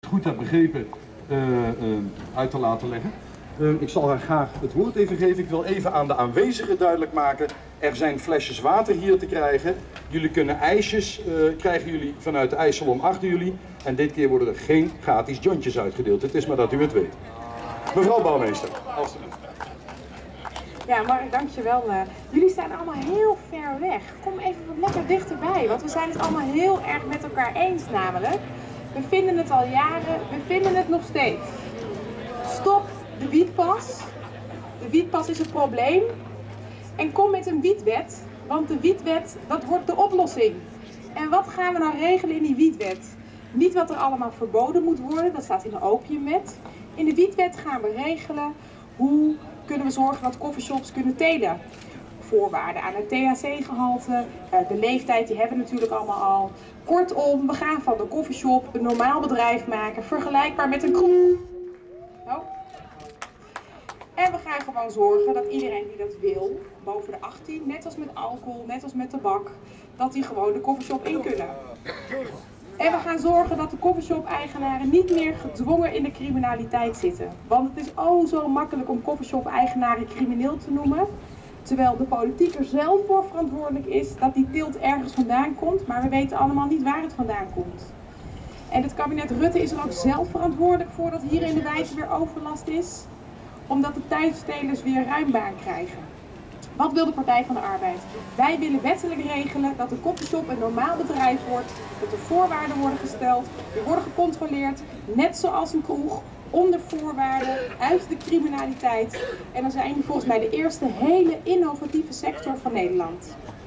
goed heb begrepen, uit te laten leggen. Ik zal haar graag het woord even geven. Ik wil even aan de aanwezigen duidelijk maken. Er zijn flesjes water hier te krijgen. Jullie kunnen ijsjes, krijgen jullie vanuit de ijssalon achter jullie. En dit keer worden er geen gratis jointjes uitgedeeld. Het is maar dat u het weet. Mevrouw bouwmeester, alstublieft. Ja, Mark, dankjewel. Jullie staan allemaal heel ver weg. Kom even wat lekker dichterbij, want we zijn het allemaal heel erg met elkaar eens namelijk. We vinden het al jaren, we vinden het nog steeds. Stop de wietpas. De wietpas is het probleem. En kom met een wietwet, want de wietwet, dat wordt de oplossing. En wat gaan we nou regelen in die wietwet? Niet wat er allemaal verboden moet worden, dat staat in de opiumwet. In de wietwet gaan we regelen hoe kunnen we zorgen dat coffeeshops kunnen telen. Voorwaarden aan het THC-gehalte, de leeftijd, die hebben we natuurlijk allemaal al. Kortom, we gaan van de coffeeshop een normaal bedrijf maken, vergelijkbaar met een kroeg. Oh. En we gaan gewoon zorgen dat iedereen die dat wil, boven de 18, net als met alcohol, net als met tabak, dat die gewoon de coffeeshop in kunnen. En we gaan zorgen dat de coffeeshop-eigenaren niet meer gedwongen in de criminaliteit zitten. Want het is zo makkelijk om coffeeshop-eigenaren crimineel te noemen. Terwijl de politiek er zelf voor verantwoordelijk is dat die teelt ergens vandaan komt. Maar we weten allemaal niet waar het vandaan komt. En het kabinet Rutte is er ook zelf verantwoordelijk voor dat hier in de wijk weer overlast is. Omdat de tuinstelers weer ruim baan krijgen. Wat wil de Partij van de Arbeid? Wij willen wettelijk regelen dat de coffeeshop een normaal bedrijf wordt, dat er voorwaarden worden gesteld, die worden gecontroleerd, net zoals een kroeg, onder voorwaarden, uit de criminaliteit. En dan zijn die volgens mij de eerste hele innovatieve sector van Nederland.